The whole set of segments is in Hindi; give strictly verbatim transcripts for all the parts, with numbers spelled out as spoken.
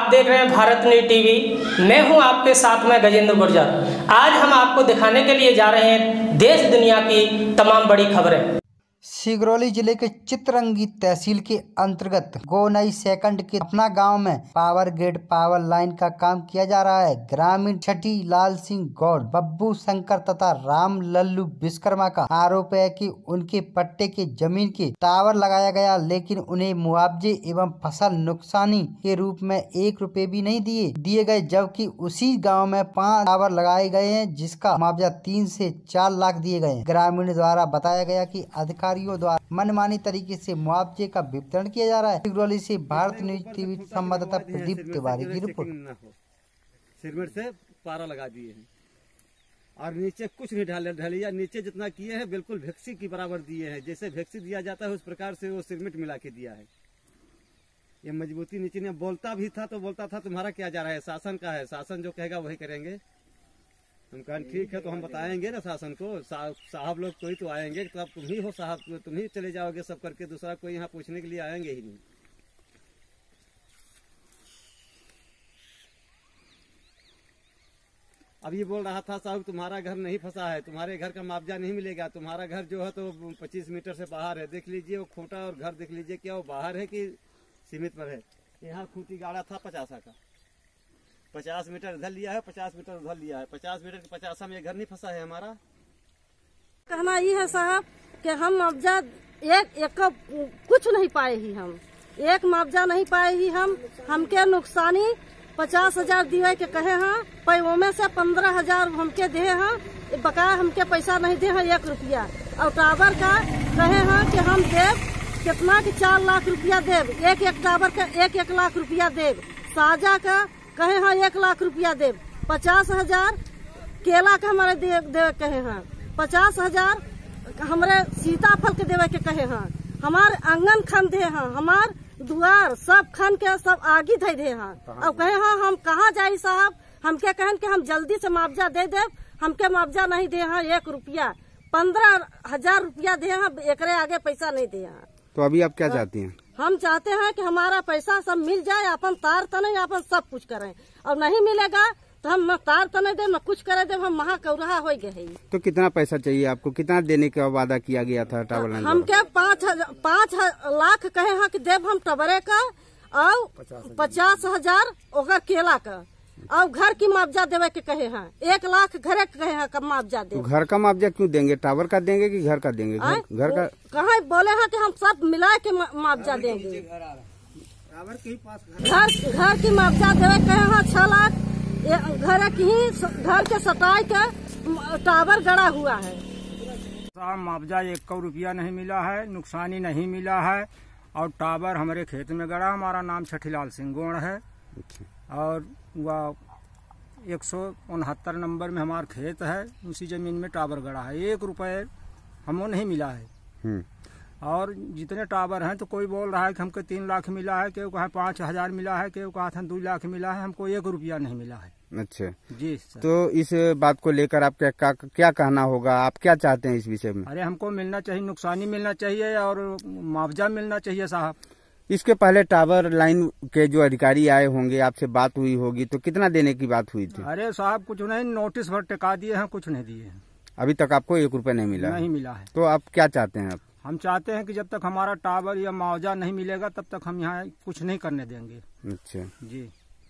आप देख रहे हैं भारत न्यूज़ टीवी। मैं हूं आपके साथ में गजेंद्र गुर्जर। आज हम आपको दिखाने के लिए जा रहे हैं देश दुनिया की तमाम बड़ी खबरें। सिगरौली जिले के चितरंगी तहसील के अंतर्गत गोनई सेकंड के अपना गांव में पावर ग्रिड पावर लाइन का काम किया जा रहा है। ग्रामीण छठी लाल सिंह गौड़, बब्बू शंकर तथा राम लल्लू विश्वकर्मा का आरोप है कि उनके पट्टे के जमीन के टावर लगाया गया, लेकिन उन्हें मुआवजे एवं फसल नुकसानी के रूप में एक रुपए भी नहीं दिए दिए गए, जबकि उसी गाँव में पाँच टावर लगाए गए हैं जिसका मुआवजा तीन से चार लाख दिए गए। ग्रामीण द्वारा बताया गया कि अधिकारियों द्वारा मनमानी तरीके से मुआवजे का वितरण किया जा रहा है। सिगरौली से भारत न्यूज़ टीवी संवाददाता प्रदीप तिवारी की रिपोर्ट। सिरमेंट से पारा लगा दिए हैं और नीचे कुछ नहीं ढाले ढलिया नीचे जितना किए हैं बिल्कुल भेक्सी की बराबर दिए हैं। जैसे भेक्सी दिया जाता है उस प्रकार से वो सिरमेंट मिला के दिया है। ये मजबूती नीचे ने बोलता भी था तो बोलता था तुम्हारा क्या जा रहा है, शासन का है, शासन जो कहेगा वही करेंगे। हम कहें ठीक है तो हम बताएंगे ना शासन को, साहब लोग कोई तो आएंगे, तो अब तुम ही हो साहब, तुम ही चले जाओगे सब करके, दूसरा कोई यहाँ पूछने के लिए आएंगे ही नहीं। अब ये बोल रहा था साहब तुम्हारा घर नहीं फंसा है, तुम्हारे घर का मुआवजा नहीं मिलेगा, तुम्हारा घर जो है तो पच्चीस मीटर से बाहर है। देख लीजिए वो खोटा और घर देख लीजिए क्या वो बाहर है कि सीमित पर है। यहाँ खूंटी गाड़ा था पचासा का, पचास मीटर इधर लिया है, पचास मीटर उधर लिया है, पचास मीटर के पचासा में घर नहीं फंसा है हमारा। कहना ये है साहब कि हम मुआवजा एक एक कुछ नहीं पाए ही, हम एक मुआवजा नहीं पाए ही। हम हमके नुकसानी पचास हजार दिए के कहे हैं, पैसों में से पंद्रह हजार हमके दे हैं, बकाया हमके पैसा नहीं दे हैं एक रुपया। और टावर का कहे हैं कि हम देव कितना कि चार लाख रुपया देव, एक एक टावर का एक एक लाख रुपया देव। साजा का कहे हाँ एक लाख रुपया दे, पचास हजार केला का हमारे दे, दे कहे हैं, पचास हजार हमारे सीताफल के देवे के कहे हैं, हमारे आंगन खन दे हैं, हमार द्वार सब खन के सब आगे धे दे हैं। और कहे हाँ हम कहाँ जाए साहब, हमके कहन कि हम जल्दी से मुआवजा दे दे, हमके मुआवजा नहीं दे हैं एक रुपया, पंद्रह हजार रुपया दे हैं, एकरे आगे पैसा नहीं दे हैं। तो अभी आप क्या चाहती हैं? हम चाहते हैं कि हमारा पैसा सब मिल जाए, अपन तार तने अपन सब कुछ करें, और नहीं मिलेगा तो हम न तार तने दे न कुछ करे दे, हम महाकौरहा हो गए। तो कितना पैसा चाहिए आपको, कितना देने का वादा किया गया था टावर लाइन? हम क्या पाँच पाँच लाख कहे हैं कि देव हम टबरे का, और पचास हजार ओकर केला का, और घर की मुआवजा देवे के कहे हैं, एक लाख घर के कहे हैं मुआवजा दे। तो घर का मुआवजा क्यों देंगे, टावर का देंगे कि घर का देंगे? घर, घर का कहाँ बोले हैं कि हम सब मिला के मुआवजा देंगे। घर घर की मुआवजा देवे कहे हैं छह लाख, घर की घर के सटाई के टावर गड़ा हुआ है। मुआवजा एक करोड़ रुपया नहीं मिला है, नुकसानी नहीं मिला है, और टावर हमारे खेत में गड़ा। हमारा नाम छठी लाल सिंह गौड़ है और वह एक सौ उनहत्तर नंबर में हमारा खेत है, उसी जमीन में टावर गड़ा है। एक रुपये हमको नहीं मिला है। और जितने टावर हैं तो कोई बोल रहा है कि हमको तीन लाख मिला है, केहू कहा पाँच हजार मिला है, केहू कहा था दो लाख मिला है, हमको एक रुपया नहीं मिला है। अच्छा जी सर। तो इस बात को लेकर आप क्या क्या, क्या कहना होगा, आप क्या चाहते हैं इस विषय में? अरे हमको मिलना चाहिए, नुकसानी मिलना चाहिए और मुआवजा मिलना चाहिए साहब। इसके पहले टावर लाइन के जो अधिकारी आए होंगे, आपसे बात हुई होगी, तो कितना देने की बात हुई थी? अरे साहब कुछ नहीं, नोटिस भर टिका दिए हैं, कुछ नहीं दिए हैं। अभी तक आपको एक रुपया नहीं मिला? नहीं मिला है। तो आप क्या चाहते हैं? आप हम चाहते हैं कि जब तक हमारा टावर या मुआवजा नहीं मिलेगा तब तक हम यहाँ कुछ नहीं करने देंगे। अच्छा जी।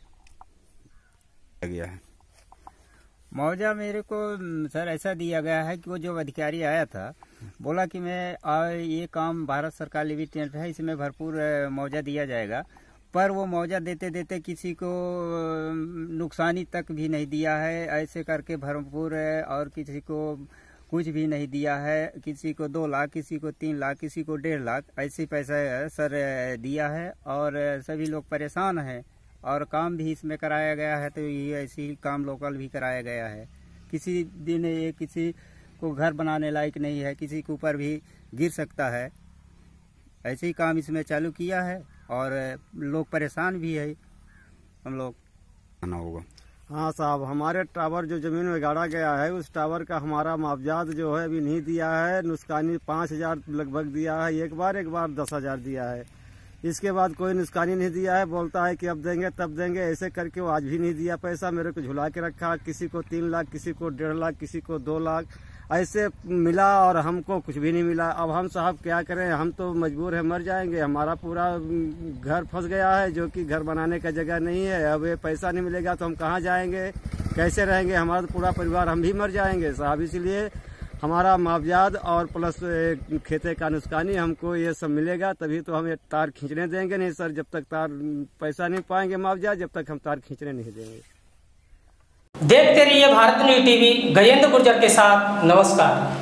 गया है मुआवजा मेरे को सर ऐसा दिया गया है कि वो जो अधिकारी आया था बोला कि मैं आ, ये काम भारत सरकार लिमिटेड है, इसमें भरपूर मुआवजा दिया जाएगा, पर वो मुआवजा देते देते किसी को नुकसानी तक भी नहीं दिया है, ऐसे करके भरपूर, और किसी को कुछ भी नहीं दिया है, किसी को दो लाख, किसी को तीन लाख, किसी को डेढ़ लाख, ऐसे पैसा सर दिया है। और सभी लोग परेशान हैं, और काम भी इसमें कराया गया है, तो ये ऐसे ही काम लोकल भी कराया गया है। किसी दिन ये किसी को घर बनाने लायक नहीं है, किसी के ऊपर भी गिर सकता है, ऐसे ही काम इसमें चालू किया है, और लोग परेशान भी है। हम लोग आना होगा। हाँ साहब, हमारे टावर जो जमीन में गाड़ा गया है उस टावर का हमारा मुआवजा जो है अभी नहीं दिया है। नुकसानी पाँच हजार लगभग दिया है एक बार, एक बार दस हजार दिया है। इसके बाद कोई नुकसानी नहीं दिया है। बोलता है कि अब देंगे तब देंगे, ऐसे करके वो आज भी नहीं दिया पैसा। मेरे को झुला के रखा, किसी को तीन लाख, किसी को डेढ़ लाख, किसी को दो लाख ऐसे मिला और हमको कुछ भी नहीं मिला। अब हम साहब क्या करें, हम तो मजबूर है, मर जाएंगे। हमारा पूरा घर फंस गया है, जो कि घर बनाने का जगह नहीं है। अब ये पैसा नहीं मिलेगा तो हम कहाँ जाएंगे, कैसे रहेंगे? हमारा तो पूरा परिवार, हम भी मर जाएंगे साहब। इसलिए हमारा मुआवजाद और प्लस खेते का नुकसानी हमको ये सब मिलेगा, तभी तो हम ये तार खींचने देंगे। नहीं सर, जब तक तार पैसा नहीं पाएंगे मुआवजा, जब तक हम तार खींचने नहीं देंगे। देखते रहिए भारत न्यूज़ टीवी। गजेंद्र गुर्जर के साथ, नमस्कार।